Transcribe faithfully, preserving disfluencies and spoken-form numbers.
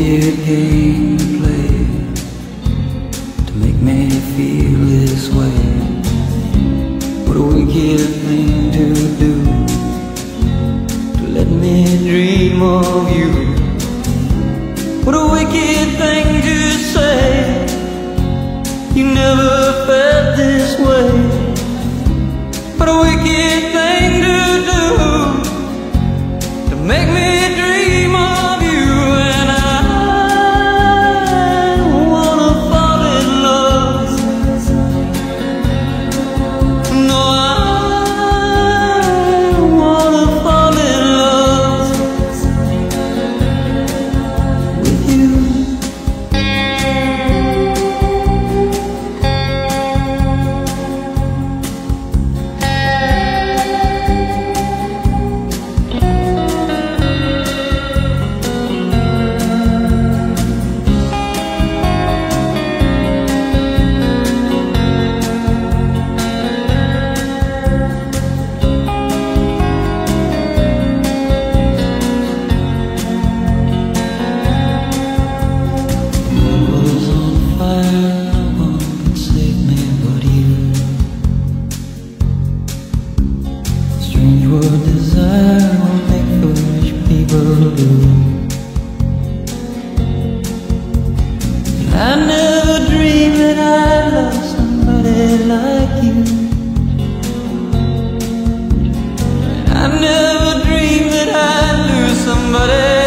wicked game to play to make me feel this way. What a wicked thing to do, to let me dream of you. What a wicked thing to say, you never felt this way. What a wicked thing to do, to make me dream of you. And I wanna fall in love. No, I wanna fall in love with you. Strange what desire will make foolish people do. I never dreamed that I'd love somebody like you. I never dreamed that I'd lose somebody